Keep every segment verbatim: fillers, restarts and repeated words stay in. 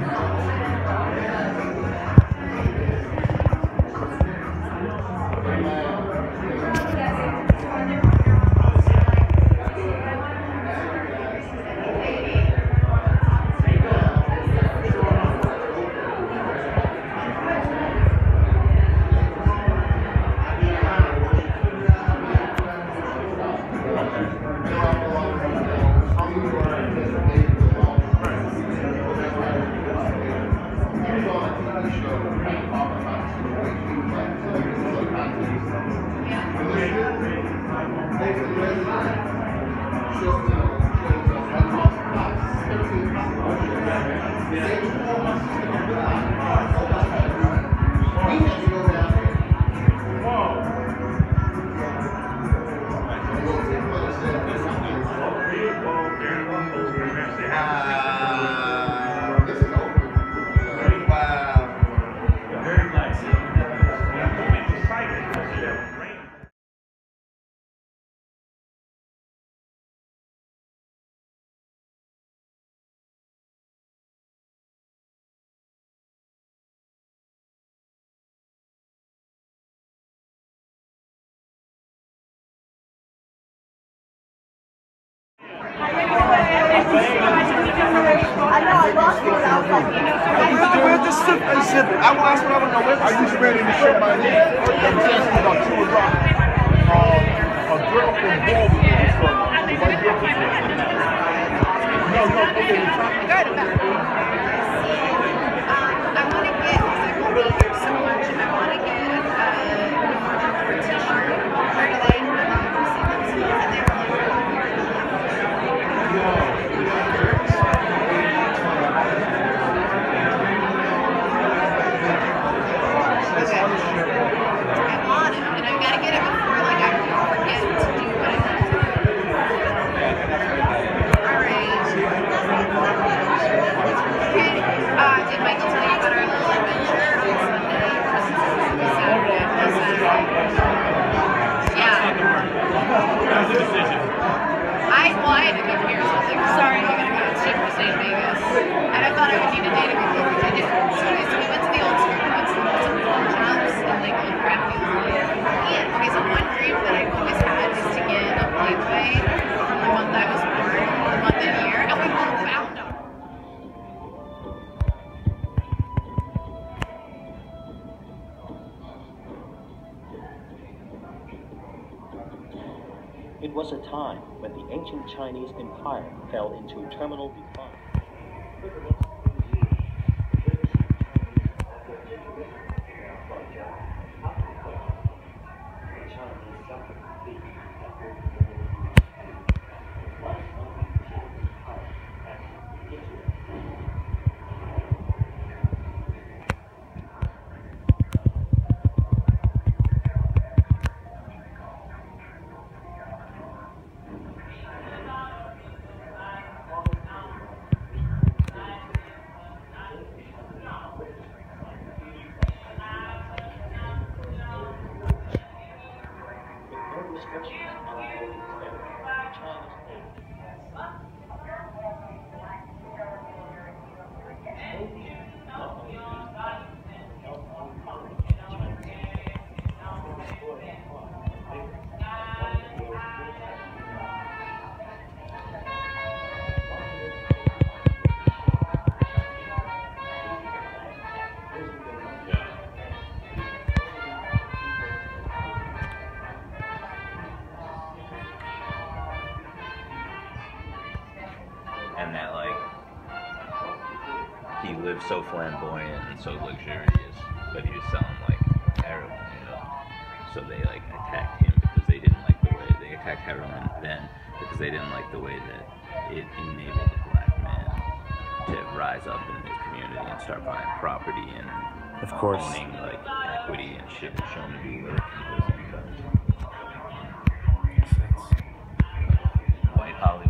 I know, I lost it. I was like, where's the sip and sip? I will ask what I want to know. I just ran into somebody about two o'clock. Um, a girl from Baltimore. A white girl from Baltimore. No, no, okay. Good. I want to get, because I won't be here so much, I want to get a t-shirt. Where do they, and they were like, It was a time when the ancient Chinese empire fell into terminal decline. And that, like, he lived so flamboyant and so luxurious, but he was selling, like, heroin, you know? So they, like, attacked him because they didn't like the way, they attacked heroin then because they didn't like the way that it enabled the black man to rise up in his community and start buying property and of course owning, like, equity and shit and showing to be rich and those things. White Hollywood.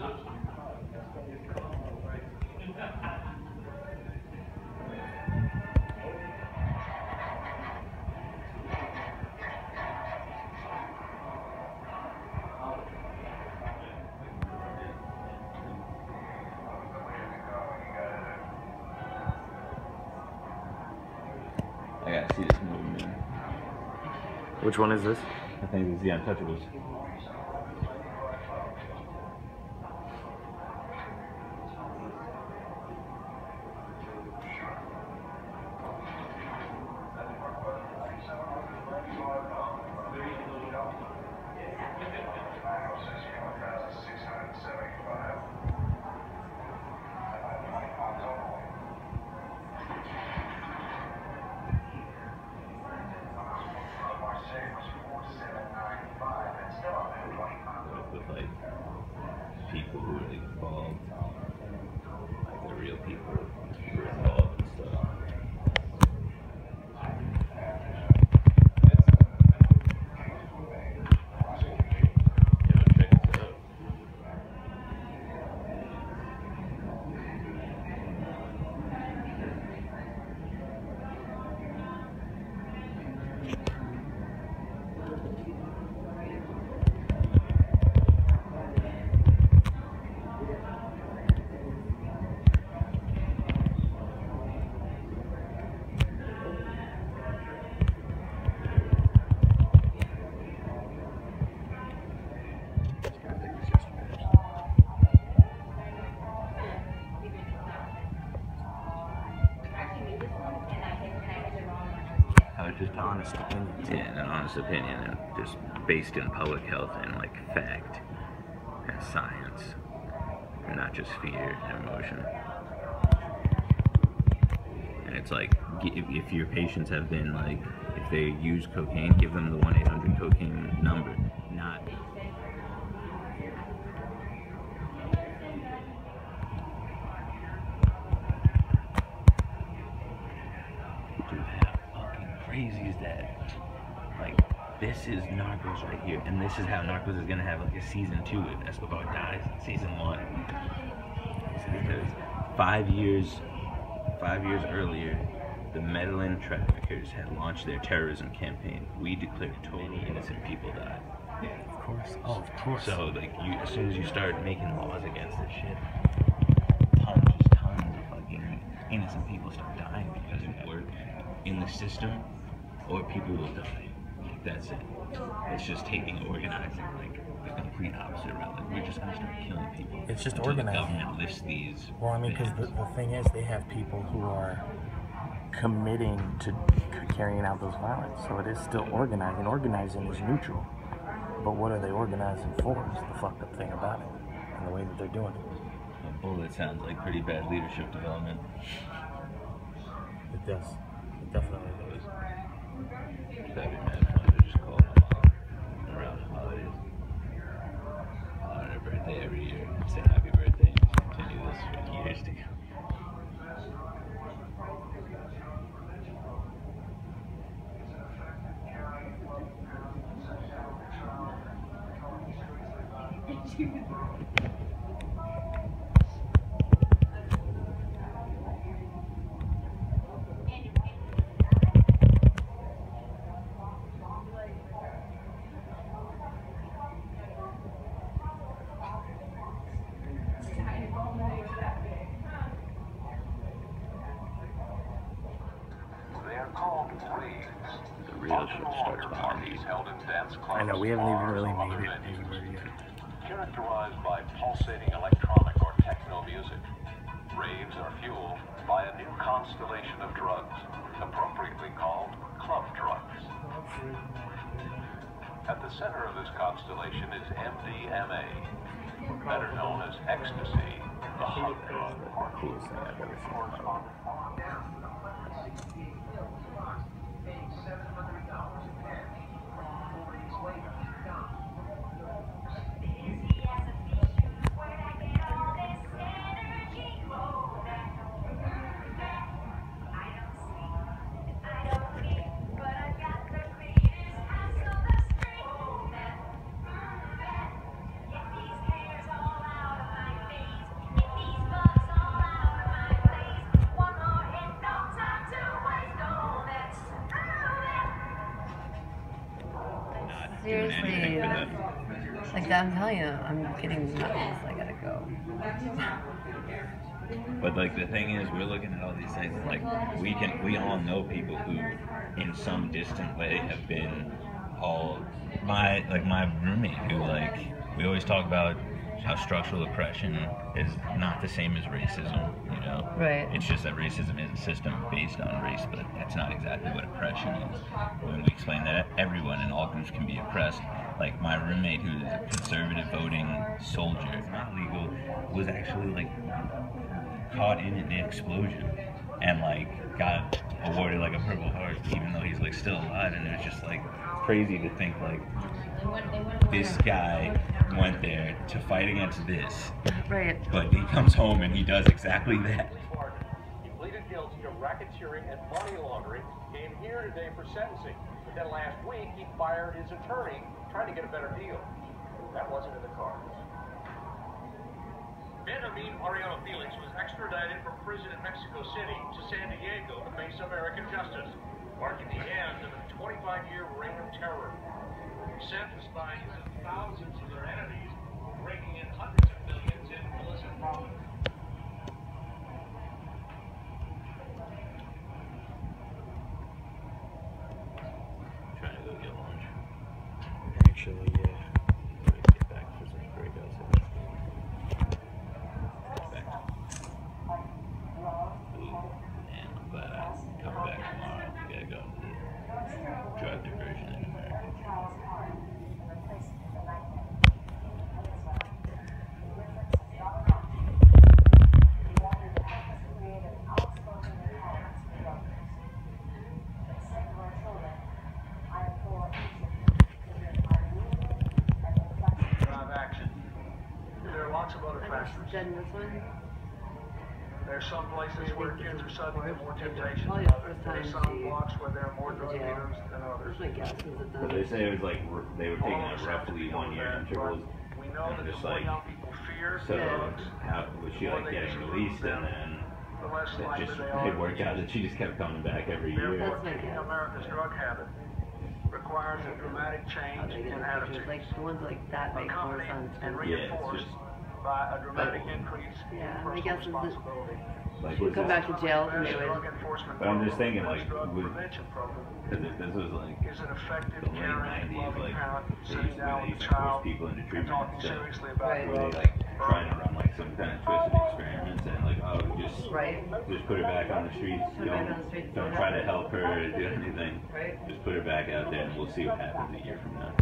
I gotta see this movie, man. Which one is this? I think it's The Untouchables. With like people who are like involved, like the real people who are involved and stuff. Yo, check this out. I was just honest opinion. Yeah, an honest opinion, and just based in public health and like fact and science, and not just fear and emotion. And it's like, if, if your patients have been like, if they use cocaine, give them the one eight hundred cocaine number, not. Dude, how fucking crazy is that? Like, this is Narcos right here, and this is how Narcos is gonna have like a season two if Escobar dies in season one. Because five years, five years earlier, the Medellin traffickers had launched their terrorism campaign. We declared totally innocent people died. Of course. Oh, of course. So, like, you, as soon as you start making laws against this shit, tons, just tons of fucking innocent people start dying because it work in the system, or people will die. Like, that's it. It's just taking organizing, like, the complete opposite route. Like, we're just gonna start killing people. It's just until organizing. The government lists these. Well, I mean, because the, the thing is, they have people who are committing to c- carrying out those violence. So it is still organizing. Organizing is neutral. But what are they organizing for is the fucked up thing about it. And the way that they're doing it. Well, that sounds like pretty bad leadership development. It does. It definitely does. That'd be mad fun to just call my mom around the holidays on her birthday every year and say happy birthday and just continue this for years to come. The real shit starts behind you. I know, we haven't even really made it anywhere yet. Characterized by pulsating electronic or techno music, raves are fueled by a new constellation of drugs, appropriately called club drugs. At the center of this constellation is M D M A, better known as ecstasy, the hug drug. Coolest thing I've ever seen. I'm telling you, I'm getting nuts. I gotta go. But like the thing is, we're looking at all these things. Like we can, we all know people who, in some distant way, have been all my like my roommate who like we always talk about how structural oppression is not the same as racism. You know, Right. It's just that racism is a system based on race, but that's not exactly what oppression is. When we explain that everyone in all groups can be oppressed. Like my roommate, who is a conservative voting soldier, it's not legal, was actually like caught in an explosion and like got awarded like a Purple Heart, even though he's like still alive. And it was just like crazy to think like this guy went there to fight against this, Right. but he comes home and he does exactly that. He pleaded guilty to racketeering and money laundering, came here today for sentencing. But then last week he fired his attorney trying to get a better deal. That wasn't in the cards. Benjamin Ariano Felix was extradited from prison in Mexico City to San Diego to face American justice, marking the end of a twenty-five year reign of terror. Sentenced by thousands of their enemies, raking in hundreds of millions in illicit profit. Trying to go get lunch. Actually, yeah. Get back for some breakouts. Man, I'm glad I come back tomorrow. We gotta go to the drug diversion in America. Drive action. There are lots of other factors. Then this one. There are some places where kids are subject to more temptation. Probably the first There are time some she blocks where there are more drug jail. dealers than others. Where's my guess? Is it So the they say it was like r- they were taking All of like us have to roughly be one aware year of that, intervals. but we know and that as just more like young people fear so drugs, how was she like getting released and then the less it likely just they it are. worked out that she just kept coming back every year. Therefore, That's my kicking guess. America's drug habit requires a dramatic how change they get in the pictures. attitudes, Like the ones like that make more accompanied sense. and than- Yeah, it's reinforced just- by a dramatic increase in Yeah, my personal guess is that- responsibility. Like She'll was come this, back to jail and they Best would. drug enforcement But I'm just program, thinking, best like, drug would- prevention program because this was like is an effective, the late caring, nineties, loving like parent they used, sitting where down they with used a to force child people into and treatment talking instead. seriously about Right. Where drugs. they like trying to run like some kind of twisted experiments and like oh just Right. just put her back on the streets. Put her back on the Don't streets, don't yeah. try to help her or do anything. Right. Just put her back out there and we'll see what happens a year from now.